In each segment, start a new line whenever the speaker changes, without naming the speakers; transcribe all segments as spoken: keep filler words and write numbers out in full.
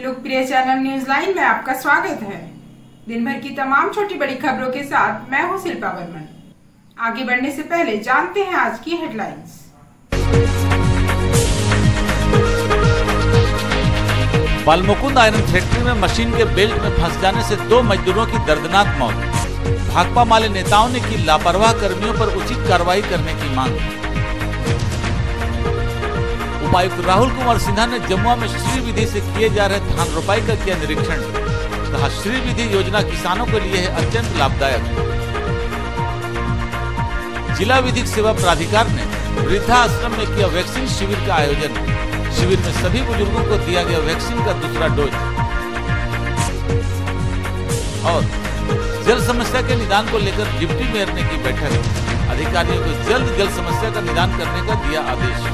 लोकप्रिय channel news line में आपका स्वागत है। दिन भर की तमाम छोटी बड़ी खबरों के साथ मैं हूं शिल्पा वर्मन। आगे बढ़ने से पहले जानते हैं आज की हेडलाइंस।
बालमुकुंद आयरन फैक्ट्री में मशीन के बेल्ट में फंस जाने से दो मजदूरों की दर्दनाक मौत। भाकपा माले नेताओं ने की लापरवाह कर्मियों पर उचित कार्रवाई करने की मांग। उपायुक्त राहुल कुमार सिन्हा ने जमुआ में श्री विधि से किए जा रहे धान रोपाई का किया निरीक्षण। कहा, श्री विधि योजना किसानों के लिए है अत्यंत लाभदायक। जिला विधिक सेवा प्राधिकार ने वृद्धाश्रम में किया वैक्सीन शिविर का आयोजन। शिविर में सभी बुजुर्गों को दिया गया वैक्सीन का दूसरा डोज। और जल समस्या के निदान को लेकर डिप्टी मेयर ने की बैठक। अधिकारियों को जल्द जल समस्या का निदान करने का दिया आदेश।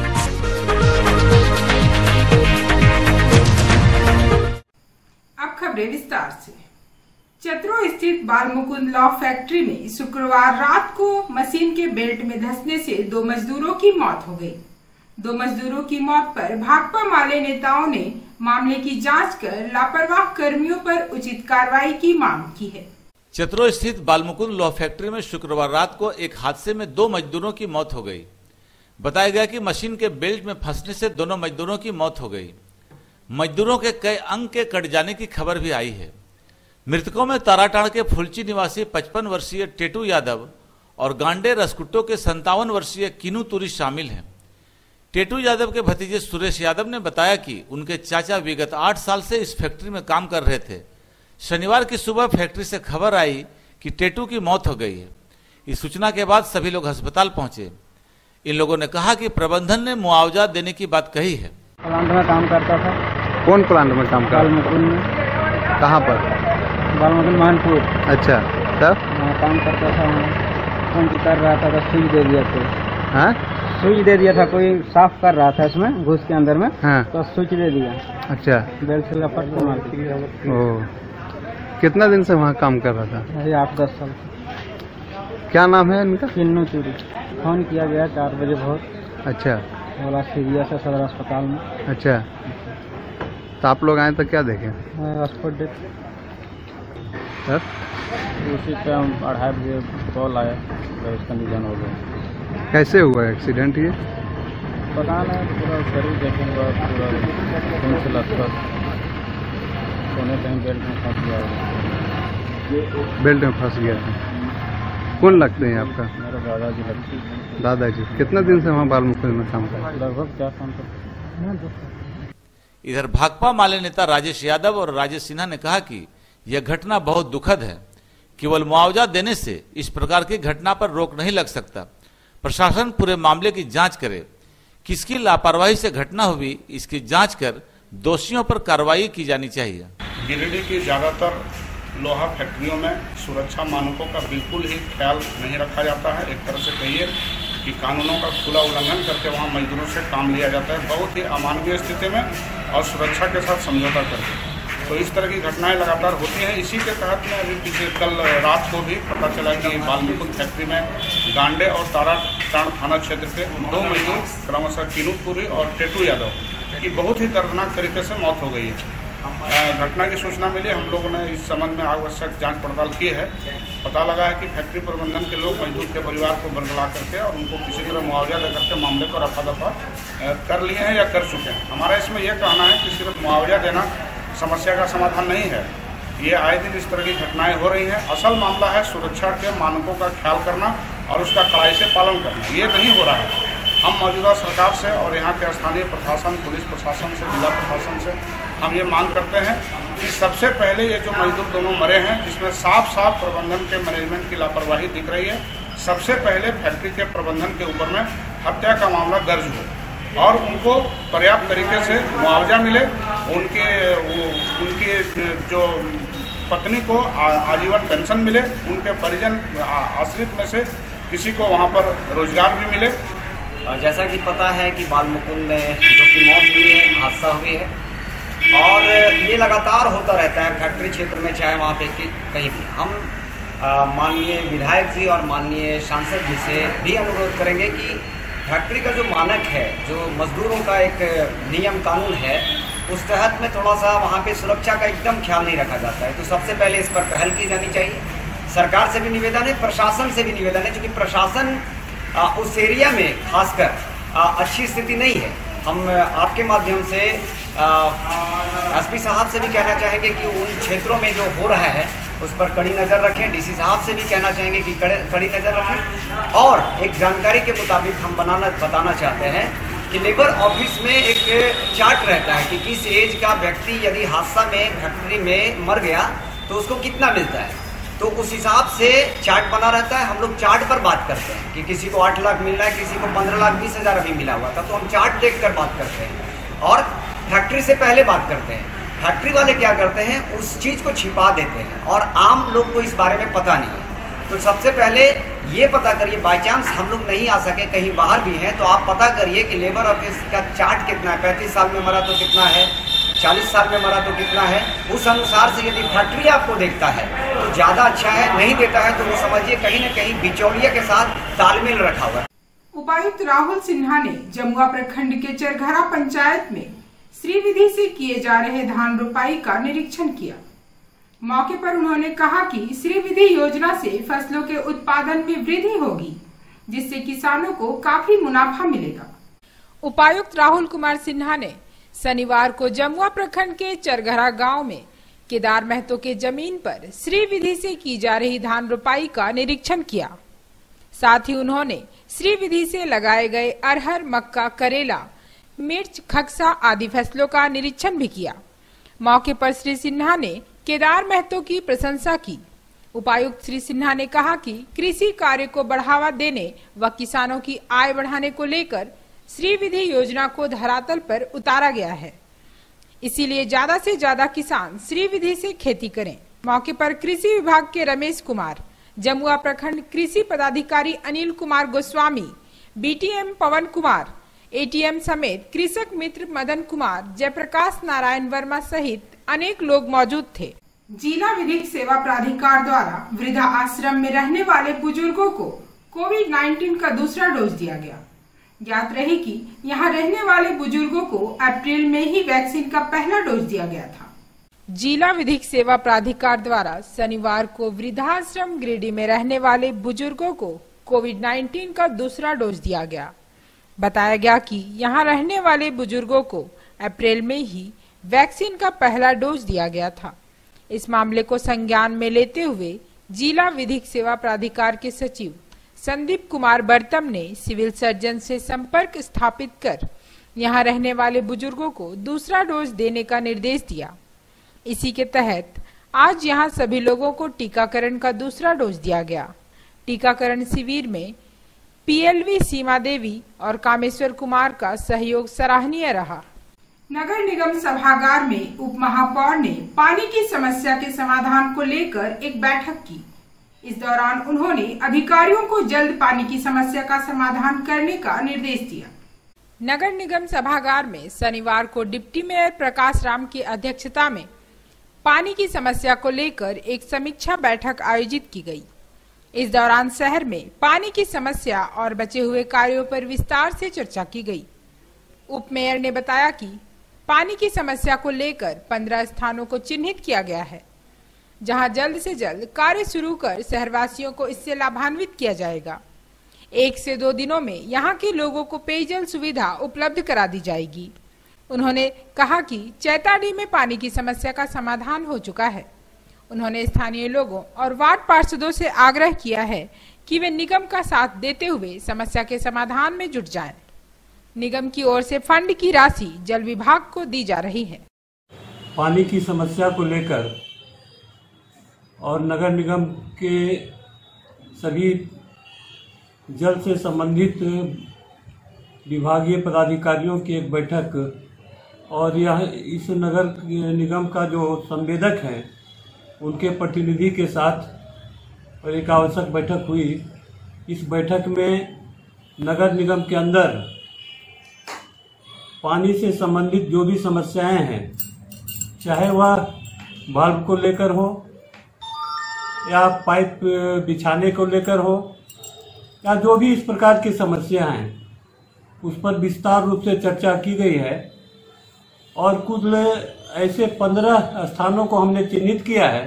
अब खबरें विस्तार से। चतरो स्थित बालमुकुंद लॉ फैक्ट्री में शुक्रवार रात को मशीन के बेल्ट में धंसने से दो मजदूरों की मौत हो गई। दो मजदूरों की मौत पर भाकपा माले नेताओं ने मामले की जांच कर लापरवाह कर्मियों पर उचित कार्रवाई की मांग की है।
चतरो स्थित बालमुकुंद लॉ फैक्ट्री में शुक्रवार रात को एक हादसे में दो मजदूरों की मौत हो गई। बताया गया कि मशीन के बेल्ट में फंसने से दोनों मजदूरों की मौत हो गई। मजदूरों के कई अंग के कट जाने की खबर भी आई है। मृतकों में ताराटाड़ के फुलची निवासी पचपन वर्षीय टेटू यादव और गांडे रसकुट्टो के संतावन वर्षीय किनू तुरी शामिल हैं। टेटू यादव के भतीजे सुरेश यादव ने बताया कि उनके चाचा विगत आठ साल से इस फैक्ट्री में काम कर रहे थे। शनिवार की सुबह फैक्ट्री से खबर आई कि टेटू की मौत हो गई है। इस सूचना के बाद सभी लोग अस्पताल पहुंचे। इन लोगों ने कहा कि प्रबंधन ने मुआवजा देने की बात कही है।
प्लांट में काम करता था।
कौन प्लांट में काम करता?
बालमुकुंद में।
कहाँ पर?
बालमुकुंद महानपुर।
अच्छा, तब
काम करता था, फोन कर रहा था तो सुई दे दिया थे।
हाँ,
सुई दे दिया था, कोई साफ कर रहा था इसमें घुस के अंदर में। हाँ, तो सुई दे दिया।
अच्छा,
बेल्ट से लपट के मार दिया।
ओह, कितना दिन से वहाँ काम कर रहा था?
अरे आठ दस साल।
क्या नाम है इनका?
किन्नू तुरी। फोन किया गया चार बजे बहुत।
अच्छा,
बोला सीरियस है सदर अस्पताल में।
अच्छा, तो आप लोग आए तो क्या देखे?
Spot death.
तब
उसी पे हम अढ़ाई बजे कॉल आया तो इसका निधन हो गया।
कैसे हुआ एक्सीडेंट ये?
पता नहीं, पूरा शरीर देखेंगे पूरा खून से लथपथ, सोने कहीं बेल्ट में फंस गया।
बेल्ट में फंस गया था। कौन लगते हैं आपका?
मेरे दादाजी लगते हैं।
दादाजी कितना दिन से वहाँ बालमुकुंद में काम कर रहे हैं?
लगभग चार पाँच साल।
इधर भाकपा माले नेता राजेश यादव और राजेश सिन्हा ने कहा कि यह घटना बहुत दुखद है। केवल मुआवजा देने से इस प्रकार की घटना पर रोक नहीं लग सकता। प्रशासन पूरे मामले की जांच करे। किसकी लापरवाही से घटना हुई इसकी जांच कर दोषियों पर कार्रवाई की जानी चाहिए।
गिरिडीह की ज्यादातर लोहा फैक्ट्रियों में सुरक्षा मानकों का बिल्कुल ही ख्याल नहीं रखा जाता है। एक तरह से कहिए कि कानूनों का खुला उल्लंघन करके वहाँ मजदूरों से काम लिया जाता है, बहुत ही अमानवीय स्थिति में और सुरक्षा के साथ समझौता करके। तो इस तरह की घटनाएं लगातार होती हैं। इसी के तहत में अभी पिछले कल रात को भी पता चला कि बालमुकुंद फैक्ट्री में गांडे और ताराटाड़ थाना क्षेत्र के दो मजदूर क्रमशः किनू पुरी और टेटू यादव की बहुत ही दर्दनाक तरीके से मौत हो गई है। घटना की सूचना मिली, हम लोगों ने इस संबंध में आवश्यक जांच पड़ताल की है। पता लगा है कि फैक्ट्री प्रबंधन के लोग मजदूर के परिवार को बरगला करके और उनको किसी तरह मुआवजा देकर के मामले को रफा दफा कर लिए हैं या कर चुके हैं। हमारा इसमें यह कहना है कि सिर्फ मुआवजा देना समस्या का समाधान नहीं है। ये आए दिन इस तरह की घटनाएं हो रही हैं। असल मामला है सुरक्षा के मानकों का ख्याल करना और उसका कड़ाई से पालन करना। ये नहीं हो रहा है। हम मौजूदा सरकार से और यहाँ के स्थानीय प्रशासन, पुलिस प्रशासन से, जिला प्रशासन से हम ये मांग करते हैं कि सबसे पहले ये जो मजदूर दोनों मरे हैं, जिसमें साफ साफ प्रबंधन के मैनेजमेंट की लापरवाही दिख रही है, सबसे पहले फैक्ट्री के प्रबंधन के ऊपर में हत्या का मामला दर्ज हो और उनको पर्याप्त तरीके से मुआवजा मिले। उनके उनके जो पत्नी को आजीवन पेंशन मिले, उनके परिजन आश्रित में से किसी को वहाँ पर रोजगार भी मिले।
जैसा कि पता है कि बालमुकुंद में जो की मौत हुई है, हादसा हुई है और ये लगातार होता रहता है फैक्ट्री क्षेत्र में, चाहे वहाँ पे कहीं भी। हम माननीय विधायक जी और माननीय सांसद जी से भी अनुरोध करेंगे कि फैक्ट्री का जो मानक है, जो मजदूरों का एक नियम कानून है, उस तहत में थोड़ा सा वहाँ पे सुरक्षा का एकदम ख्याल नहीं रखा जाता है। तो सबसे पहले इस पर पहल की जानी चाहिए। सरकार से भी निवेदन है, प्रशासन से भी निवेदन है, क्योंकि प्रशासन आ, उस एरिया में खासकर अच्छी स्थिति नहीं है। हम आपके माध्यम से एसपी साहब से भी कहना चाहेंगे कि उन क्षेत्रों में जो हो रहा है उस पर कड़ी नज़र रखें। डीसी साहब से भी कहना चाहेंगे कि कड़ी नज़र रखें। और एक जानकारी के मुताबिक हम बनाना बताना चाहते हैं कि लेबर ऑफिस में एक चार्ट रहता है कि किस एज का व्यक्ति यदि हादसा में फैक्ट्री में मर गया तो उसको कितना मिलता है। तो उस हिसाब से चार्ट बना रहता है। हम लोग चार्ट पर बात करते हैं कि किसी को आठ लाख मिल रहा है, किसी को पंद्रह लाख बीस हजार अभी मिला हुआ था, तो हम चार्ट देख कर बात करते हैं और फैक्ट्री से पहले बात करते हैं। फैक्ट्री वाले क्या करते हैं, उस चीज़ को छिपा देते हैं और आम लोग को इस बारे में पता नहीं है। तो सबसे पहले ये पता करिए, बाई चांस हम लोग नहीं आ सके, कहीं बाहर भी हैं, तो आप पता करिए कि लेबर ऑफिस का चार्ट कितना है। पैंतीस साल में मरा तो कितना है, चालीस साल में मरा तो कितना है। उस अनुसार से यदि फैक्ट्री आपको देखता है तो ज़्यादा अच्छा है, नहीं देता है तो वो समझिए कहीं न कहीं बिचौलिया के साथ तालमेल रखा हुआ है।
उपायुक्त राहुल सिन्हा ने जमुआ प्रखंड के चरघरा पंचायत में श्रीविधि से किए जा रहे धान रोपाई का निरीक्षण किया। मौके पर उन्होंने कहा कि श्रीविधि योजना से फसलों के उत्पादन में वृद्धि होगी, जिससे किसानों को काफी मुनाफा मिलेगा। उपायुक्त राहुल कुमार सिन्हा ने शनिवार को जमुआ प्रखंड के चरघरा गांव में केदार महतो के जमीन पर श्रीविधि से की जा रही धान रोपाई का निरीक्षण किया। साथ ही उन्होंने श्रीविधि से लगाए गए अरहर, मक्का, करेला, मिर्च, खक्सा आदि फसलों का निरीक्षण भी किया। मौके पर श्री सिन्हा ने केदार महतो की प्रशंसा की। उपायुक्त श्री सिन्हा ने कहा कि कृषि कार्य को बढ़ावा देने व किसानों की आय बढ़ाने को लेकर श्रीविधि योजना को धरातल पर उतारा गया है, इसीलिए ज्यादा से ज्यादा किसान श्रीविधि से खेती करें। मौके पर कृषि विभाग के रमेश कुमार, जमुआ प्रखंड कृषि पदाधिकारी अनिल कुमार गोस्वामी, बीटीएम पवन कुमार, एटीएम समेत कृषक मित्र मदन कुमार, जयप्रकाश नारायण वर्मा सहित अनेक लोग मौजूद थे। जिला विधिक सेवा प्राधिकार द्वारा वृद्धा आश्रम में रहने वाले बुजुर्गों को कोविड नाइन्टीन का दूसरा डोज दिया गया। ज्ञात रहे कि यहाँ रहने वाले बुजुर्गों को अप्रैल में ही वैक्सीन का पहला डोज दिया गया था। जिला विधिक सेवा प्राधिकार द्वारा शनिवार को वृद्धाश्रम गिरिडीह में रहने वाले बुजुर्गों को कोविड नाइन्टीन का दूसरा डोज दिया गया। बताया गया कि यहाँ रहने वाले बुजुर्गों को अप्रैल में ही वैक्सीन का पहला डोज दिया गया था। इस मामले को संज्ञान में लेते हुए जिला विधिक सेवा प्राधिकार के सचिव संदीप कुमार बर्तम ने सिविल सर्जन से संपर्क स्थापित कर यहां रहने वाले बुजुर्गों को दूसरा डोज देने का निर्देश दिया। इसी के तहत आज यहां सभी लोगों को टीकाकरण का दूसरा डोज दिया गया। टीकाकरण शिविर में पीएलवी सीमा देवी और कामेश्वर कुमार का सहयोग सराहनीय रहा। नगर निगम सभागार में उप महापौर ने पानी की समस्या के समाधान को लेकर एक बैठक की। इस दौरान उन्होंने अधिकारियों को जल्द पानी की समस्या का समाधान करने का निर्देश दिया। नगर निगम सभागार में शनिवार को डिप्टी मेयर प्रकाश राम की अध्यक्षता में पानी की समस्या को लेकर एक समीक्षा बैठक आयोजित की गई। इस दौरान शहर में पानी की समस्या और बचे हुए कार्यों पर विस्तार से चर्चा की गई। उप मेयर ने बताया कि पानी की समस्या को लेकर पंद्रह स्थानों को चिन्हित किया गया है, जहां जल्द से जल्द कार्य शुरू कर शहरवासियों को इससे लाभान्वित किया जाएगा। एक से दो दिनों में यहां के लोगों को पेयजल सुविधा उपलब्ध करा दी जाएगी। उन्होंने कहा कि चैताडीह में पानी की समस्या का समाधान हो चुका है। उन्होंने स्थानीय लोगों और वार्ड पार्षदों से आग्रह किया है कि वे निगम का साथ देते हुए समस्या के समाधान में जुट जाएं। निगम की ओर से फंड की राशि जल विभाग को दी जा रही है।
पानी की समस्या को लेकर और नगर निगम के सभी जल से संबंधित विभागीय पदाधिकारियों की एक बैठक और यह इस नगर निगम का जो संवेदक है उनके प्रतिनिधि के साथ और एक आवश्यक बैठक हुई। इस बैठक में नगर निगम के अंदर पानी से संबंधित जो भी समस्याएं हैं, चाहे वह वाल्व को लेकर हो या पाइप बिछाने को लेकर हो या जो भी इस प्रकार की समस्या हैं, उस पर विस्तार रूप से चर्चा की गई है और कुछ ऐसे पंद्रह स्थानों को हमने चिन्हित किया है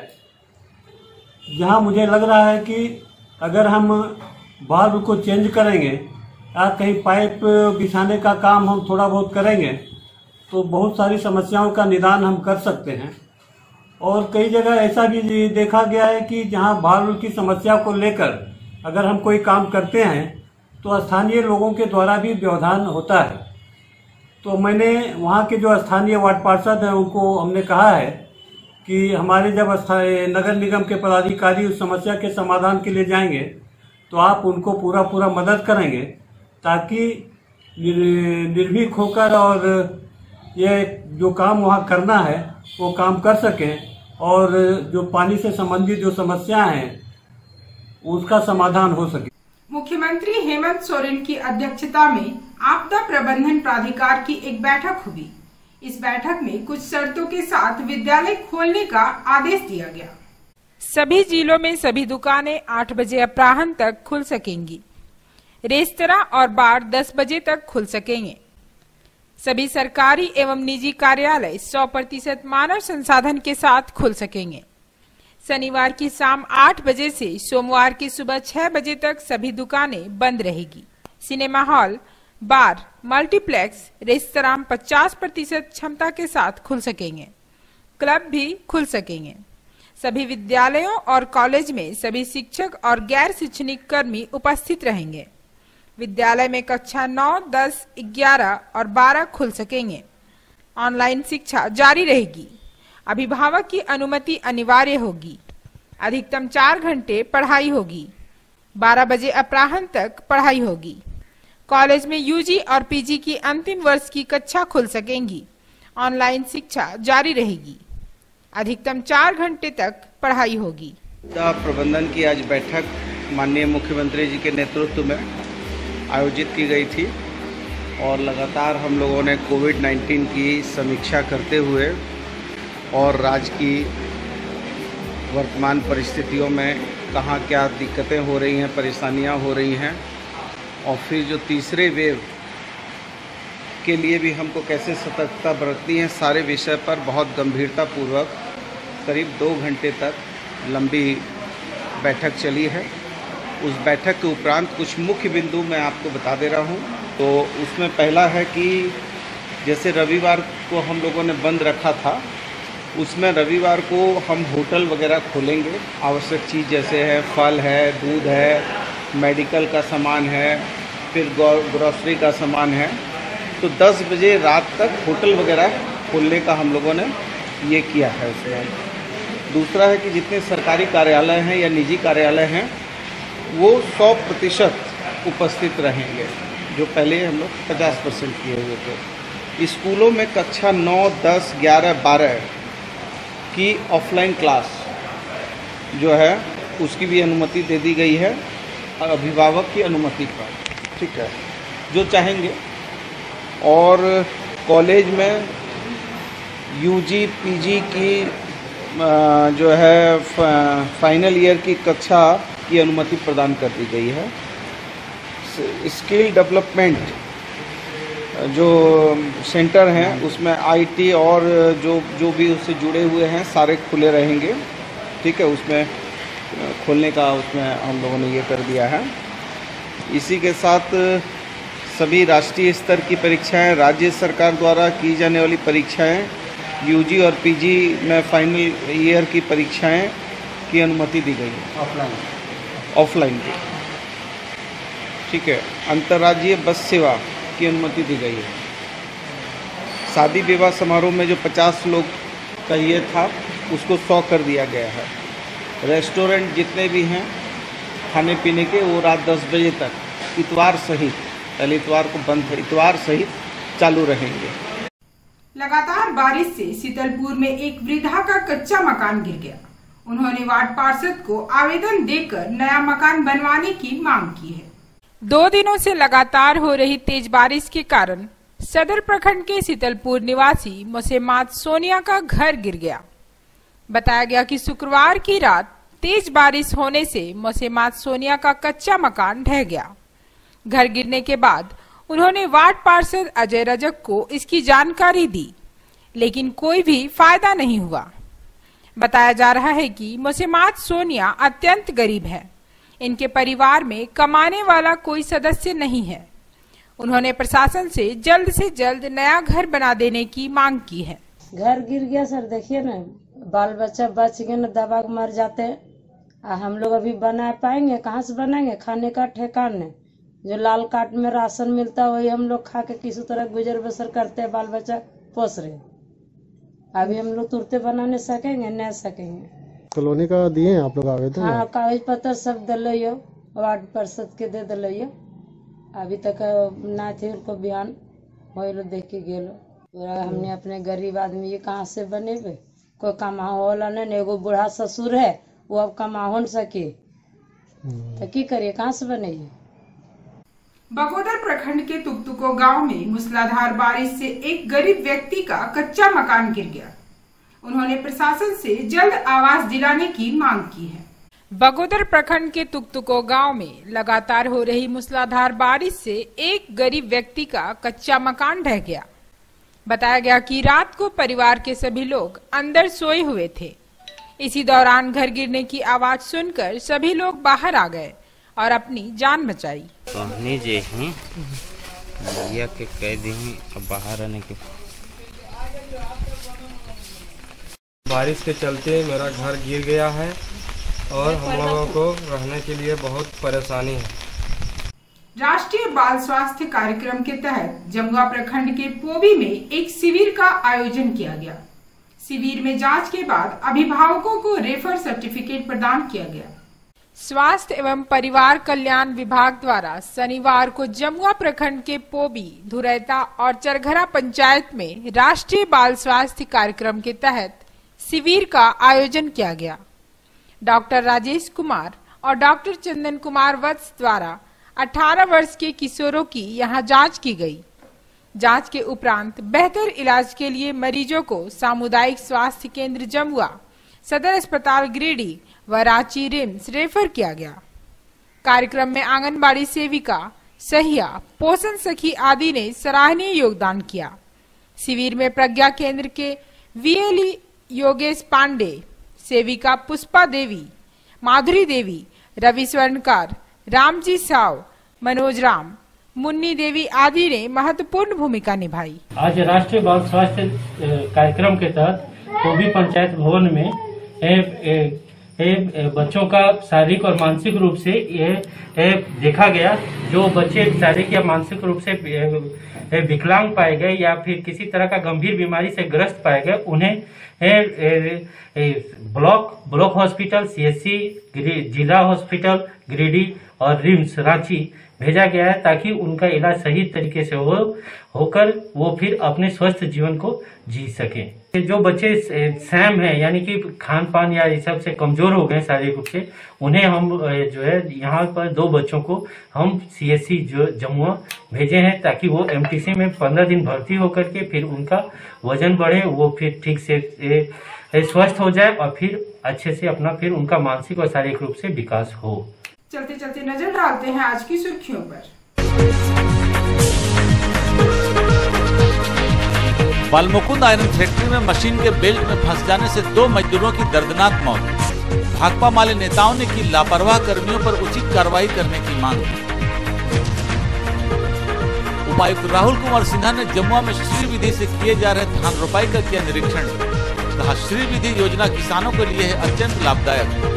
जहां मुझे लग रहा है कि अगर हम वाल्व को चेंज करेंगे या कहीं पाइप बिछाने का काम हम थोड़ा बहुत करेंगे तो बहुत सारी समस्याओं का निदान हम कर सकते हैं। और कई जगह ऐसा भी देखा गया है कि जहां वाल्व की समस्या को लेकर अगर हम कोई काम करते हैं तो स्थानीय लोगों के द्वारा भी व्यवधान होता है। तो मैंने वहां के जो स्थानीय वार्ड पार्षद हैं उनको हमने कहा है कि हमारे जब नगर निगम के पदाधिकारी उस समस्या के समाधान के लिए जाएंगे तो आप उनको पूरा पूरा मदद करेंगे ताकि निर्भीक होकर और ये जो काम वहाँ करना है वो काम कर सकें और जो पानी से संबंधित जो समस्याएं हैं उसका समाधान हो सके।
मुख्यमंत्री हेमंत सोरेन की अध्यक्षता में आपदा प्रबंधन प्राधिकार की एक बैठक हुई। इस बैठक में कुछ शर्तों के साथ विद्यालय खोलने का आदेश दिया गया। सभी जिलों में सभी दुकानें आठ बजे अपराह्न तक खुल सकेंगी। रेस्तरां और बार दस बजे तक खुल सकेंगे। सभी सरकारी एवं निजी कार्यालय सौ प्रतिशत मानव संसाधन के साथ खुल सकेंगे। शनिवार की शाम आठ बजे से सोमवार की सुबह छह बजे तक सभी दुकानें बंद रहेगी। Cinema hall, bar, multiplex, restaurant पचास प्रतिशत क्षमता के साथ खुल सकेंगे। क्लब भी खुल सकेंगे। सभी विद्यालयों और कॉलेज में सभी शिक्षक और गैर शैक्षणिक कर्मी उपस्थित रहेंगे। विद्यालय में कक्षा नौ, दस, ग्यारह और बारह खुल सकेंगे। ऑनलाइन शिक्षा जारी रहेगी। अभिभावक की अनुमति अनिवार्य होगी। अधिकतम चार घंटे पढ़ाई होगी। बारह बजे अपराह्न तक पढ़ाई होगी। कॉलेज में यूजी और पीजी की अंतिम वर्ष की कक्षा खुल सकेंगी। ऑनलाइन शिक्षा जारी रहेगी। अधिकतम चार घंटे तक पढ़ाई होगी।
आपदा प्रबंधन की आज बैठक माननीय मुख्यमंत्री जी के नेतृत्व में आयोजित की गई थी और लगातार हम लोगों ने कोविड नाइन्टीन की समीक्षा करते हुए और राज्य की वर्तमान परिस्थितियों में कहाँ क्या दिक्कतें हो रही हैं, परेशानियां हो रही हैं और फिर जो तीसरे वेव के लिए भी हमको कैसे सतर्कता बरतनी है, सारे विषय पर बहुत गंभीरतापूर्वक करीब दो घंटे तक लंबी बैठक चली है। उस बैठक के उपरांत कुछ मुख्य बिंदु मैं आपको बता दे रहा हूं। तो उसमें पहला है कि जैसे रविवार को हम लोगों ने बंद रखा था, उसमें रविवार को हम होटल वगैरह खोलेंगे। आवश्यक चीज़ जैसे है फल है, दूध है, मेडिकल का सामान है, फिर ग्रॉसरी का सामान है। तो दस बजे रात तक होटल वगैरह खोलने का हम लोगों ने ये किया है उसमें। दूसरा है कि जितने सरकारी कार्यालय हैं या निजी कार्यालय हैं वो सौ प्रतिशत उपस्थित रहेंगे, जो पहले हम लोग पचास परसेंट किए हुए थे। स्कूलों में कक्षा नौ, दस, ग्यारह, बारह की ऑफलाइन क्लास जो है उसकी भी अनुमति दे दी गई है, अभिभावक की अनुमति पर, ठीक है, जो चाहेंगे। और कॉलेज में यूजी, पीजी की जो है फाइनल ईयर की कक्षा की अनुमति प्रदान कर दी गई है। स्किल डेवलपमेंट जो सेंटर हैं उसमें आईटी और जो जो भी उससे जुड़े हुए हैं सारे खुले रहेंगे, ठीक है, उसमें खोलने का उसमें हम लोगों ने ये कर दिया है। इसी के साथ सभी राष्ट्रीय स्तर की परीक्षाएं, राज्य सरकार द्वारा की जाने वाली परीक्षाएं, यूजी और पीजी में फाइनल ईयर की परीक्षाएं की अनुमति दी गई है, ऑफलाइन ऑफलाइन की, ठीक है। अंतर्राज्यीय बस सेवा की अनुमति दी गई है। शादी विवाह समारोह में जो पचास लोग का ये था उसको सौ कर दिया गया है। रेस्टोरेंट जितने भी हैं खाने पीने के वो रात दस बजे तक इतवार सहित, पहले इतवार को बंद है, इतवार सहित चालू रहेंगे।
लगातार बारिश से सीतलपुर में एक वृद्धा का कच्चा मकान गिर गया। उन्होंने वार्ड पार्षद को आवेदन देकर नया मकान बनवाने की मांग की है। दो दिनों से लगातार हो रही तेज बारिश के कारण सदर प्रखंड के सीतलपुर निवासी मोसेमात सोनिया का घर गिर गया। बताया गया कि शुक्रवार की रात तेज बारिश होने से मोसेमात सोनिया का कच्चा मकान ढह गया। घर गिरने के बाद उन्होंने वार्ड पार्षद अजय रजक को इसकी जानकारी दी। लेकिन कोई भी फायदा नहीं हुआ। बताया जा रहा है कि मुसेमात सोनिया अत्यंत गरीब है। इनके परिवार में कमाने वाला कोई सदस्य नहीं है। उन्होंने प्रशासन से जल्द से जल्द नया घर बना देने की मांग की है।
घर गिर गया सर, देखिए ना, बाल बच्चा बच गए ना, दबा के मर जाते हैं। हम लोग अभी बना पाएंगे? कहाँ से बनाएंगे? खाने का ठेकान नहीं, जो लाल कार्ड में राशन मिलता है वही हम लोग खा के किसी तरह गुजर बसर करते हैं, बाल बच्चा पोस रहे। अभी हम लोग तुरंत बना नहीं सकेंगे, नहीं सकेंगे।
कॉलोनी का दिए हैं आप लोग आवेदन?
हाँ, कागज पत्र सब दिलो, वार्ड परिषद के दे दिलो। अभी तक ना थे उनको बयान हो देख के गेलो। हमने अपने गरीब आदमी ये कहाँ से बनेबे? कोई कमा वाला नहीं, एगो बूढ़ा ससुर है, वो अब कमा हो न सके तो की करिए, कहाँ से बनेगी?
बगोदर प्रखंड के तुकतुको गांव में मूसलाधार बारिश से एक गरीब व्यक्ति का कच्चा मकान गिर गया। उन्होंने प्रशासन से जल्द आवास दिलाने की मांग की है। बगोदर प्रखंड के तुकतुको गांव में लगातार हो रही मूसलाधार बारिश से एक गरीब व्यक्ति का कच्चा मकान ढह गया। बताया गया कि रात को परिवार के सभी लोग अंदर सोए हुए थे। इसी दौरान घर गिरने की आवाज सुनकर सभी लोग बाहर आ गए और अपनी जान बचाई।
कहने जे हैं लिया के कह दी अब बाहर आने के।
बारिश के चलते मेरा घर गिर गया है और हम लोगों को रहने के लिए बहुत परेशानी है।
राष्ट्रीय बाल स्वास्थ्य कार्यक्रम के तहत जमुआ प्रखंड के पोबी में एक शिविर का आयोजन किया गया। शिविर में जांच के बाद अभिभावकों को रेफर सर्टिफिकेट प्रदान किया गया। स्वास्थ्य एवं परिवार कल्याण विभाग द्वारा शनिवार को जमुआ प्रखंड के पोबी, धुरैता और चरघरा पंचायत में राष्ट्रीय बाल स्वास्थ्य कार्यक्रम के तहत शिविर का आयोजन किया गया। डॉक्टर राजेश कुमार और डॉक्टर चंदन कुमार वत्स द्वारा अठारह वर्ष के किशोरों की यहां जांच की गई। जांच के उपरांत बेहतर इलाज के लिए मरीजों को सामुदायिक स्वास्थ्य केंद्र जमुआ, सदर अस्पताल गिरिडीह व रांची रिम्स रेफर किया गया। कार्यक्रम में आंगनबाड़ी सेविका, सहिया, पोषण सखी आदि ने सराहनीय योगदान किया। शिविर में प्रज्ञा केंद्र के वीएलई योगेश पांडे, सेविका पुष्पा देवी, माधुरी देवी, रवि स्वर्णकार, रामजी साव, मनोज राम, मुन्नी देवी आदि ने महत्वपूर्ण भूमिका निभाई। आज
राष्ट्रीय बाल स्वास्थ्य कार्यक्रम के तहत पोबी पंचायत भवन में ए, ए, ए, बच्चों का शारीरिक और मानसिक रूप से ये ए, देखा गया। जो बच्चे शारीरिक या मानसिक रूप से विकलांग पाए गए या फिर किसी तरह का गंभीर बीमारी से ग्रस्त पाए गए, उन्हें ए, ए, ए, ब्लॉक ब्लॉक हॉस्पिटल, सीएचसी, जिला हॉस्पिटल गिरिडीह और रिम्स रांची भेजा गया है, ताकि उनका इलाज सही तरीके से हो होकर वो फिर अपने स्वस्थ जीवन को जी सके। जो बच्चे सैम हैं, यानी कि खान पान या इस सब से कमजोर हो गए शारीरिक रूप से, उन्हें हम जो है यहाँ पर दो बच्चों को हम सीएससी जो जमुआ भेजे हैं, ताकि वो एमटीसी में पंद्रह दिन भर्ती होकर के फिर उनका वजन बढ़े, वो फिर ठीक से स्वस्थ हो जाए और फिर अच्छे से अपना फिर उनका मानसिक और शारीरिक रूप से विकास हो।
चलते चलते नजर डालते हैं आज की सुर्खियों पर।
बालमुकुंद आयरन फैक्ट्री में मशीन के बेल्ट में फंस जाने से दो मजदूरों की दर्दनाक मौत। भाकपा माले नेताओं ने की लापरवाह कर्मियों पर उचित कार्रवाई करने की मांग। उपायुक्त राहुल कुमार सिन्हा ने जमुआ में श्री विधि से किए जा रहे धान रोपाई का किया निरीक्षण। कहा, श्री विधि योजना किसानों के लिए है अत्यंत लाभदायक।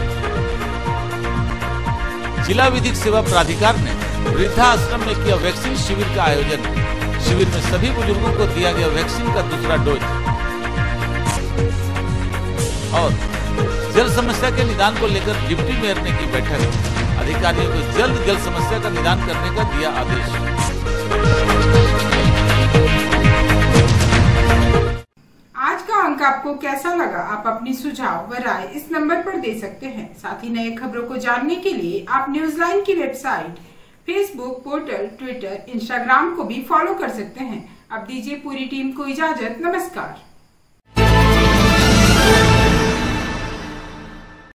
जिला विधिक सेवा प्राधिकार ने वृद्धाश्रम में किया वैक्सीन शिविर का आयोजन। शिविर में सभी बुजुर्गों को दिया गया वैक्सीन का दूसरा डोज। और जल समस्या के निदान को लेकर डिप्टी मेयर ने की बैठक। अधिकारियों को जल्द जल समस्या का निदान करने का दिया आदेश।
आज का अंक आपको कैसा लगा? आप अपनी सुझाव व राय इस नंबर पर दे सकते हैं। साथ ही नए खबरों को जानने के लिए आप न्यूज़लाइन की website, Facebook, portal, Twitter, Instagram को भी फॉलो कर सकते हैं। अब दीजिए पूरी टीम को इजाजत। नमस्कार।